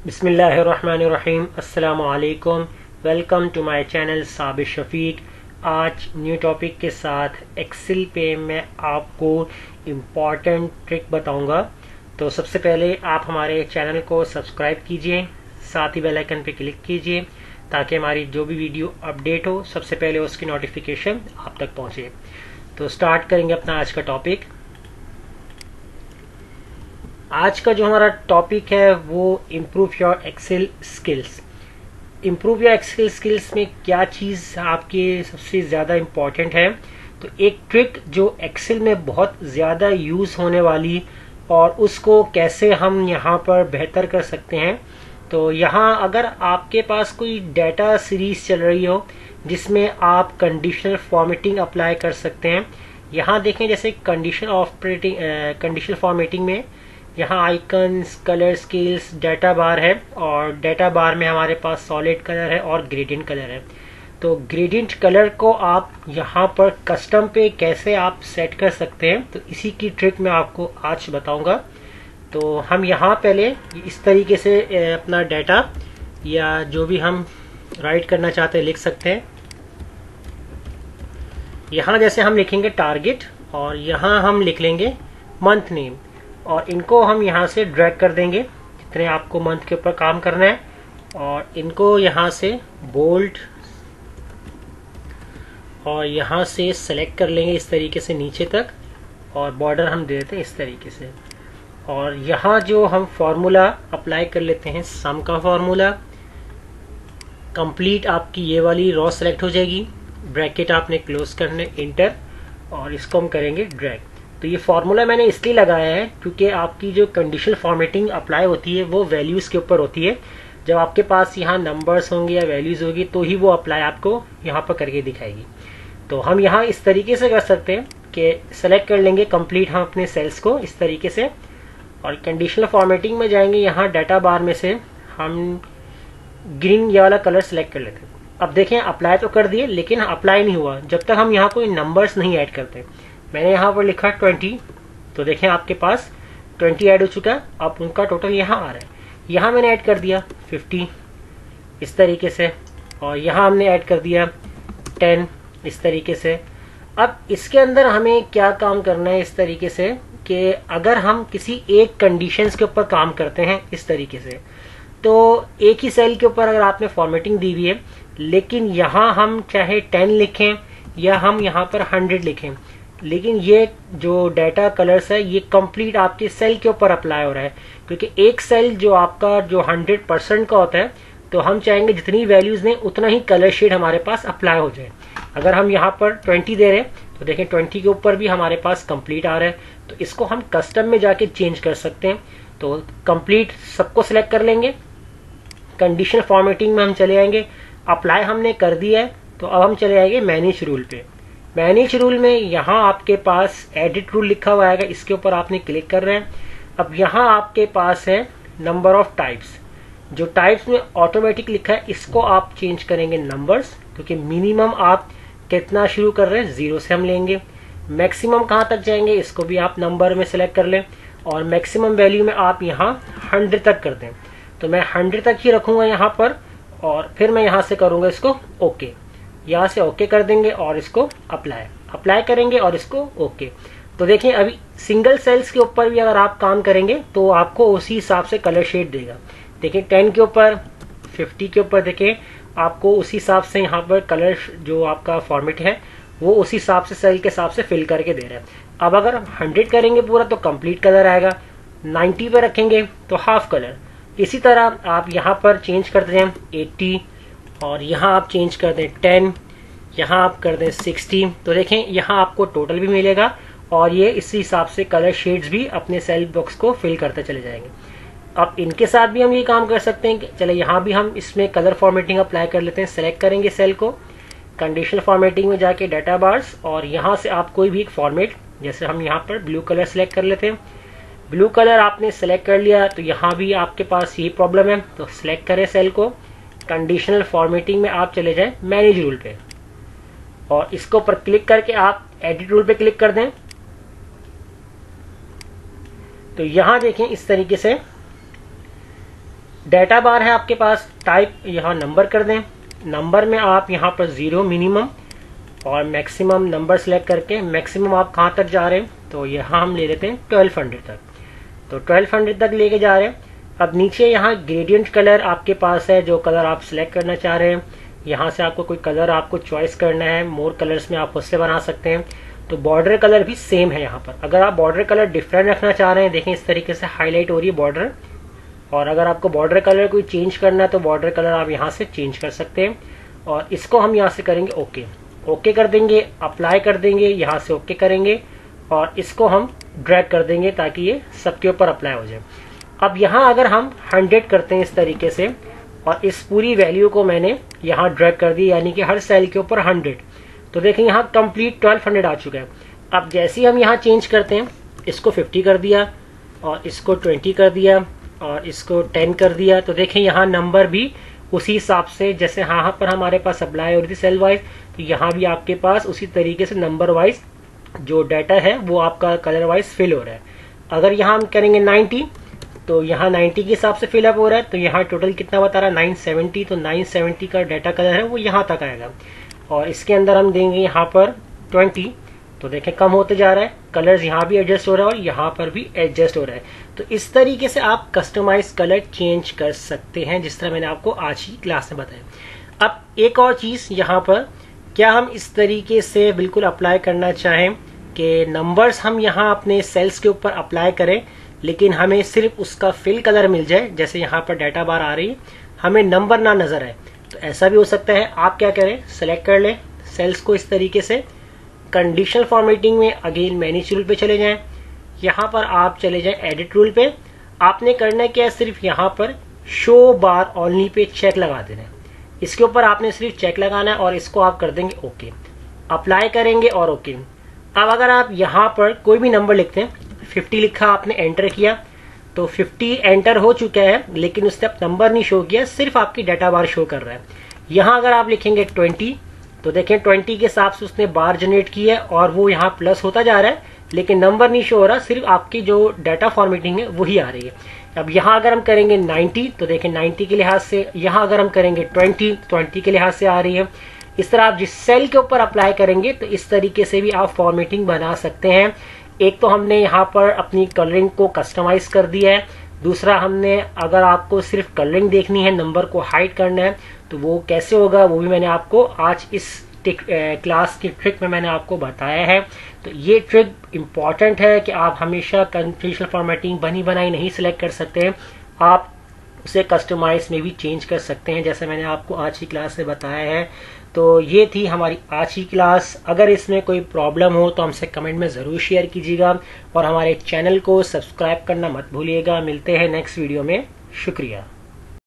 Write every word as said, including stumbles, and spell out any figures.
बिस्मिल्लाहिर्रहमानिर्रहीम। अस्सलामु अलैकुम। Welcome to my channel Sabir Shafiq. आज न्यू टॉपिक के साथ एक्सेल पे मैं आपको इम्पॉर्टेंट ट्रिक बताऊंगा। तो सबसे पहले आप हमारे चैनल को सब्सक्राइब कीजिए, साथ ही बेल आइकन पे क्लिक कीजिए ताकि हमारी जो भी वीडियो अपडेट हो सबसे पहले उसकी नोटिफिकेशन आप तक पहुंचे। तो स्टार्ट करेंगे अपना आज का टॉपिक। आज का जो हमारा टॉपिक है वो improve your Excel skills. Improve your Excel skills में क्या चीज़ आपके सबसे ज़्यादा इम्पॉर्टेंट है, तो एक ट्रिक जो एक्सेल में बहुत ज़्यादा यूज़ होने वाली और उसको कैसे हम यहाँ पर बेहतर कर सकते हैं। तो यहाँ अगर आपके पास कोई डाटा सीरीज चल रही हो जिसमें आप कंडीशनल फॉर्मेटिंग अप्लाई कर सकते हैं। यहाँ देखें जैसे कंडीशन ऑपरेटिंग कंडीशनल फॉर्मेटिंग में यहाँ icons, colour scales, data bar है और डाटा बार में हमारे पास सॉलिड कलर है और ग्रेडियंट कलर है। तो ग्रेडियंट कलर को आप यहाँ पर कस्टम पे कैसे आप सेट कर सकते हैं, तो इसी की ट्रिक मैं आपको आज बताऊंगा। तो हम यहाँ पहले इस तरीके से अपना डाटा या जो भी हम राइट करना चाहते हैं लिख सकते हैं। यहाँ जैसे हम लिखेंगे टारगेट और यहाँ हम लिख लेंगे मंथ नेम और इनको हम यहाँ से ड्रैग कर देंगे जितने आपको मंथ के ऊपर काम करना है, और इनको यहाँ से बोल्ड और यहाँ से सेलेक्ट कर लेंगे इस तरीके से नीचे तक, और बॉर्डर हम दे देते हैं इस तरीके से। और यहाँ जो हम फॉर्मूला अप्लाई कर लेते हैं सम का फॉर्मूला, कंप्लीट आपकी ये वाली रॉ सेलेक्ट हो जाएगी, ब्रैकेट आपने क्लोज करने, इंटर, और इसको हम करेंगे ड्रैग। तो ये फॉर्मूला मैंने इसलिए लगाया है क्योंकि आपकी जो कंडीशनल फॉर्मेटिंग अप्लाई होती है वो वैल्यूज के ऊपर होती है। जब आपके पास यहाँ नंबर्स होंगे या वैल्यूज होगी तो ही वो अप्लाई आपको यहाँ पर करके दिखाएगी। तो हम यहाँ इस तरीके से कर सकते हैं कि सेलेक्ट कर लेंगे कंप्लीट हम अपने सेल्स को इस तरीके से, और कंडीशनल फॉर्मेटिंग में जाएंगे, यहाँ डाटा बार में से हम ग्रीन ये वाला कलर सेलेक्ट कर लेते हैं। अब देखें अप्लाई तो कर दिए लेकिन अप्लाई नहीं हुआ जब तक हम यहाँ कोई नंबर्स नहीं ऐड करते। मैंने यहाँ पर लिखा ट्वेंटी, तो देखें आपके पास ट्वेंटी ऐड हो चुका है। अब उनका टोटल यहाँ आ रहा है। यहाँ मैंने ऐड कर दिया फिफ्टी इस तरीके से, और यहाँ हमने ऐड कर दिया टेन इस तरीके से। अब इसके अंदर हमें क्या काम करना है इस तरीके से कि अगर हम किसी एक कंडीशंस के ऊपर काम करते हैं इस तरीके से, तो एक ही सेल के ऊपर अगर आपने फॉर्मेटिंग दी हुई है लेकिन यहाँ हम चाहे टेन लिखें या हम यहाँ पर हंड्रेड लिखें, लेकिन ये जो डाटा कलर्स है ये कंप्लीट आपके सेल के ऊपर अप्लाई हो रहा है, क्योंकि एक सेल जो आपका जो हंड्रेड परसेंट का होता है तो हम चाहेंगे जितनी वैल्यूज दें उतना ही कलर शेड हमारे पास अप्लाई हो जाए। अगर हम यहाँ पर ट्वेंटी दे रहे हैं तो देखें ट्वेंटी के ऊपर भी हमारे पास कंप्लीट आ रहा है। तो इसको हम कस्टम में जाके चेंज कर सकते हैं। तो कंप्लीट सबको सिलेक्ट कर लेंगे, कंडीशनल फॉर्मेटिंग में हम चले आएंगे, अप्लाई हमने कर दिया है। तो अब हम चले आएंगे मैनेज रूल पे। मैनेज रूल में यहाँ आपके पास एडिट रूल लिखा हुआ आएगा, इसके ऊपर आपने क्लिक कर रहे हैं। अब यहाँ आपके पास है नंबर ऑफ टाइप्स, जो टाइप्स में ऑटोमेटिक लिखा है इसको आप चेंज करेंगे नंबर्स, क्योंकि मिनिमम आप कितना शुरू कर रहे हैं जीरो से हम लेंगे। मैक्सिमम कहाँ तक जाएंगे इसको भी आप नंबर में सेलेक्ट कर लें, और मैक्सिमम वैल्यू में आप यहाँ हंड्रेड तक कर दें। तो मैं हंड्रेड तक ही रखूंगा यहाँ पर, और फिर मैं यहाँ से करूंगा इसको ओके। यहाँ से ओके कर देंगे और इसको अप्लाई अप्लाई करेंगे और इसको ओके। तो देखें अभी सिंगल सेल्स के ऊपर भी अगर आप काम करेंगे तो आपको उसी हिसाब से कलर शेड देगा। देखें टेन के ऊपर, फिफ्टी के ऊपर देखें आपको उसी हिसाब से यहाँ पर कलर जो आपका फॉर्मेट है वो उसी हिसाब से सेल के हिसाब से फिल करके दे रहा है। अब अगर हम हंड्रेड करेंगे पूरा तो कंप्लीट कलर आएगा, नाइन्टी पे रखेंगे तो हाफ कलर। इसी तरह आप यहाँ पर चेंज करते हैं एट्टी, और यहाँ आप चेंज कर दें टेन, यहाँ आप कर दें सिक्सटी। तो देखें यहाँ आपको टोटल भी मिलेगा और ये इसी हिसाब से कलर शेड्स भी अपने सेल बॉक्स को फिल करते चले जाएंगे। अब इनके साथ भी हम ये काम कर सकते हैं कि चले यहाँ भी हम इसमें कलर फॉर्मेटिंग अप्लाई कर लेते हैं। सेलेक्ट करेंगे सेल को, कंडीशनल फॉर्मेटिंग में जाके डाटा बार्स, और यहाँ से आप कोई भी एक फॉर्मेट, जैसे हम यहाँ पर ब्लू कलर सेलेक्ट कर लेते हैं। ब्लू कलर आपने सेलेक्ट कर लिया तो यहाँ भी आपके पास यही प्रॉब्लम है, तो सिलेक्ट करें सेल को, कंडीशनल फॉर्मेटिंग में आप चले जाएं मैनेज रूल पे, और इसको पर क्लिक करके आप एडिट रूल पे क्लिक कर दें। तो यहां देखें इस तरीके से डाटा बार है आपके पास, टाइप यहाँ नंबर कर दें। नंबर में आप यहाँ पर जीरो मिनिमम और मैक्सिमम नंबर सेलेक्ट करके, मैक्सिमम आप कहाँ तक जा रहे हैं, तो यहाँ हम ले लेते हैं ट्वेल्व हंड्रेड तक। तो ट्वेल्व हंड्रेड तक लेके जा रहे हैं। अब नीचे यहाँ ग्रेडियंट कलर आपके पास है, जो कलर आप सिलेक्ट करना चाह रहे हैं। यहाँ से आपको कोई कलर आपको चॉइस करना है, मोर कलर्स में आप उससे बना सकते हैं। तो बॉर्डर कलर भी सेम है यहाँ पर। अगर आप बॉर्डर कलर डिफरेंट रखना चाह रहे हैं, देखें इस तरीके से हाईलाइट हो रही है बॉर्डर। और अगर आपको बॉर्डर कलर कोई चेंज करना है तो बॉर्डर कलर आप यहाँ से चेंज कर सकते हैं। और इसको हम यहाँ से करेंगे ओके, ओके कर देंगे, अप्लाई कर देंगे, यहाँ से ओके करेंगे और इसको हम ड्रैग कर देंगे ताकि ये सबके ऊपर अप्लाई हो जाए। अब यहाँ अगर हम हंड्रेड करते हैं इस तरीके से और इस पूरी वैल्यू को मैंने यहाँ ड्रैग कर दी, यानी कि हर सेल के ऊपर हंड्रेड, तो देखें यहाँ कंप्लीट ट्वेल्व हंड्रेड आ चुका है। अब जैसे ही हम यहाँ चेंज करते हैं, इसको फिफ्टी कर दिया और इसको ट्वेंटी कर दिया और इसको टेन कर दिया, तो देखें यहाँ नंबर भी उसी हिसाब से, जैसे यहाँ पर हमारे पास अप्लाई हो रही थी सेल वाइज, तो यहाँ भी आपके पास उसी तरीके से नंबर वाइज जो डाटा है वो आपका कलर वाइज फिल हो रहा है। अगर यहाँ हम करेंगे नाइन्टी, तो यहाँ नाइन्टी के हिसाब से फिलअप हो रहा है। तो यहाँ टोटल कितना बता रहा है, नाइन सेवेंटी, तो नाइन सेवेंटी का डाटा कलर है वो यहाँ तक आएगा। और इसके अंदर हम देंगे यहाँ पर ट्वेंटी, तो देखें कम होते जा रहा है, कलर्स यहाँ भी एडजस्ट हो रहा है और यहाँ पर भी एडजस्ट हो रहा है। तो इस तरीके से आप कस्टमाइज कलर चेंज कर सकते हैं, जिस तरह मैंने आपको आज ही क्लास में बताया। अब एक और चीज यहाँ पर, क्या हम इस तरीके से बिल्कुल अप्लाई करना चाहें कि नंबर्स हम यहाँ अपने सेल्स के ऊपर अप्लाई करें, लेकिन हमें सिर्फ उसका फिल कलर मिल जाए, जैसे यहाँ पर डाटा बार आ रही है, हमें नंबर ना नजर आए, तो ऐसा भी हो सकता है। आप क्या करें, सेलेक्ट कर लें सेल्स को इस तरीके से, कंडीशनल फॉर्मेटिंग में अगेन मैनेज रूल पे चले जाएं, यहाँ पर आप चले जाएं एडिट रूल पे। आपने करना क्या है, सिर्फ यहाँ पर शो बार ओनली पे चेक लगा देना है, इसके ऊपर आपने सिर्फ चेक लगाना है और इसको आप कर देंगे ओके, अप्लाई करेंगे और ओके। अब अगर आप यहाँ पर कोई भी नंबर लिखते हैं, फिफ्टी लिखा, आपने एंटर किया, तो फिफ्टी एंटर हो चुका है, लेकिन उसने अब नंबर नहीं शो किया, सिर्फ आपकी डाटा बार शो कर रहा है। यहाँ अगर आप लिखेंगे ट्वेंटी, तो देखें ट्वेंटी के हिसाब से उसने बार जनरेट की है और वो यहाँ प्लस होता जा रहा है, लेकिन नंबर नहीं शो हो रहा, सिर्फ आपकी जो डाटा फॉर्मेटिंग है वही आ रही है। अब यहाँ अगर हम करेंगे नाइन्टी, तो देखें नाइन्टी के लिहाज से, यहाँ अगर हम करेंगे ट्वेंटी, ट्वेंटी के लिहाज से आ रही है। इस तरह आप जिस सेल के ऊपर अप्लाई करेंगे, तो इस तरीके से भी आप फॉर्मेटिंग बना सकते हैं। एक तो हमने यहाँ पर अपनी कलरिंग को कस्टमाइज कर दिया है, दूसरा हमने अगर आपको सिर्फ कलरिंग देखनी है, नंबर को हाइड करना है, तो वो कैसे होगा वो भी मैंने आपको आज इस क्लास की ट्रिक में मैंने आपको बताया है। तो ये ट्रिक इम्पॉर्टेंट है कि आप हमेशा कंडीशनल फॉर्मेटिंग बनी बनाई नहीं सिलेक्ट कर सकते हैं, आप उसे कस्टमाइज में भी चेंज कर सकते हैं, जैसे मैंने आपको आज की क्लास से बताया है। तो ये थी हमारी आज की क्लास। अगर इसमें कोई प्रॉब्लम हो तो हमसे कमेंट में ज़रूर शेयर कीजिएगा और हमारे चैनल को सब्सक्राइब करना मत भूलिएगा। मिलते हैं नेक्स्ट वीडियो में, शुक्रिया।